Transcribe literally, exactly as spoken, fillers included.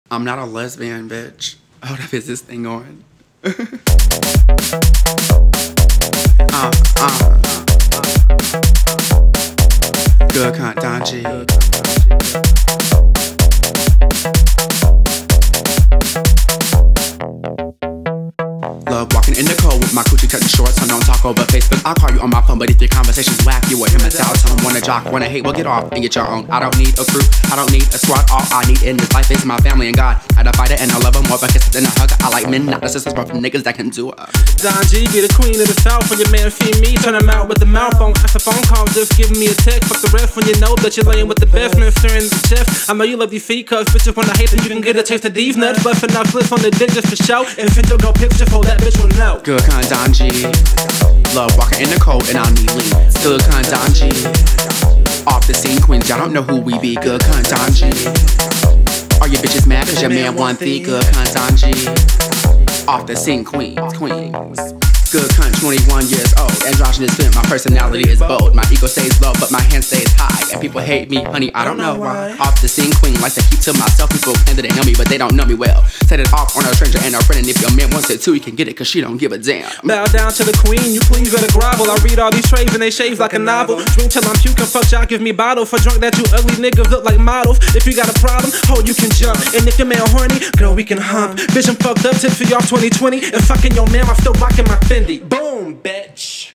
I'm not a lesbian, bitch. Hold up, is this thing on? uh, uh. Goodcunt Don G. Love walking in the cold with my coochie cutting shorts. I don't talk over Facebook, I'll call you on my phone. But if your conversation's whack, you with him a dial tone. Wanna jock, wanna hate, well get off and get your own. I don't need a crew, I don't need a squad. All I need in this life is my family and God. I a fighter and I love her more of a kiss than a hugger. I like men, not the sisters, but from niggas that can do it. Don G be the queen of the south. When your man feed me, turn him out with the mouth on. After phone calls, just give me a text. Fuck the rest when you know that you're laying with the best man stirring the chest. I know you love these feet, cause bitches wanna hate that you can get a taste of these nuts. But for now, clips on the dick just for show. And if you go picture for that bitch will know. Goodcunt Don G. Love walking in the cold and I need lean. Goodcunt Don G. Off the scene queens, y'all don't know who we be. Goodcunt Don G. Are your bitches mad cause your man want thee? Goodcunt Don G. Off the scene queens, queens. Goodcunt, twenty-one years old. Androgynous fit, my personality is bold. My ego stays low, but my hand stays high. And people hate me, honey, I don't know why. Off the scene queen, likes to keep to myself. People claim that they know me, but they don't know me well. Set it off on a stranger and a friend. And if your man wants it too, he can get it, cause she don't give a damn. Bow down to the queen, you please better grovel. I read all these trades and they shave like a novel. Drink till I'm puking, fuck y'all, give me bottle. For drunk that you ugly niggas look like models. If you got a problem, oh, you can jump. And if your man horny, girl, we can hump. Bitch, I'm fucked up, tips for y'all twenty twenty. And fucking your man, I'm still rocking my Fendi. Boom, bitch.